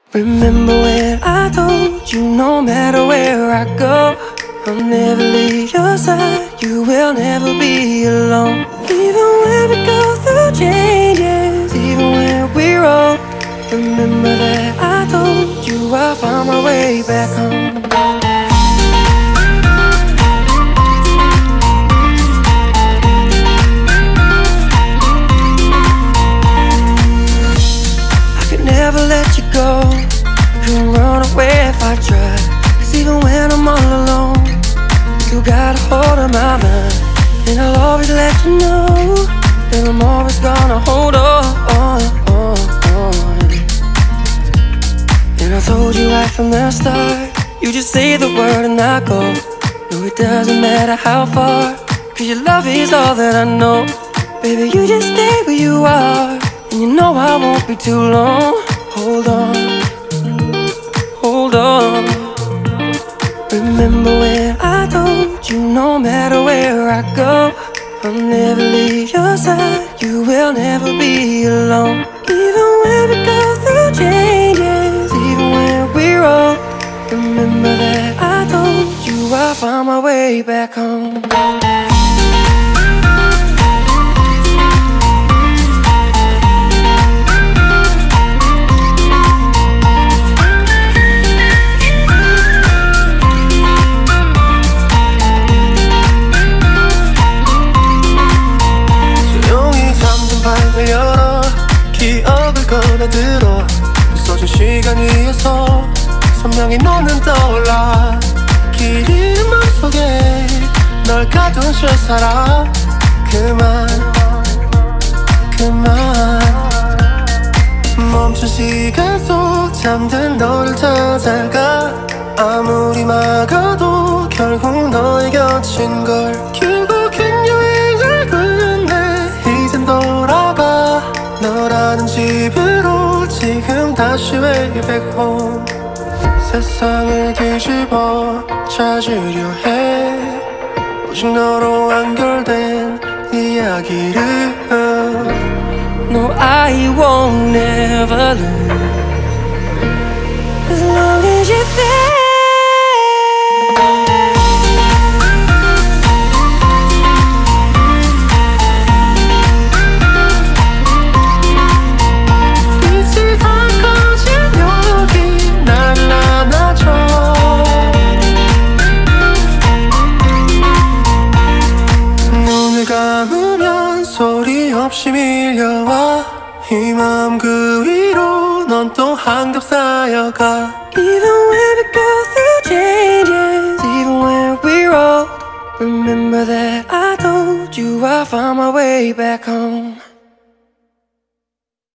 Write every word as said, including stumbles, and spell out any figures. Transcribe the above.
Remember when I told you no matter where I go, I'll never leave your side, you will never be alone. Even when we go through changes, even when we're old, remember that I told you I'll find my way back home. Never let you go, couldn't run away if I tried. Cause even when I'm all alone, you still got a hold of my mind. And I'll always let you know that I'm always gonna hold on, on, on. And I told you right from the start, you just say the word and I go. No, it doesn't matter how far, cause your love is all that I know. Baby, you just stay where you are, and you know I won't be too long. Hold on, hold on. Remember when I told you no matter where I go, I'll never leave your side, you will never be alone. Even when we go through changes, even when we're old, remember that I told you I'll find my way back home. 열어 기억을 꺼내들어 부서진 시간 위에서 선명히 너는 떠올라. 길 맘속에 널 가둔 실사람 그만 그만. 멈춘 시간 속 잠든 너를 찾아가. 아무리 막아도 결국 너의 곁인 걸. 결국엔 여행을 끝내 이젠 돌아가 너라는 집으로. 지금 다시 way back home. 세상을 뒤집어 찾으려 해 오직 너로 완결된 이야기를. No, I won't never lose as long as you're there. 소리 없이 밀려와 이 마음 그 위로 넌 또 한겹 쌓여가. Even when we go through changes, even when we're old, remember that I told you I'll find my way back home.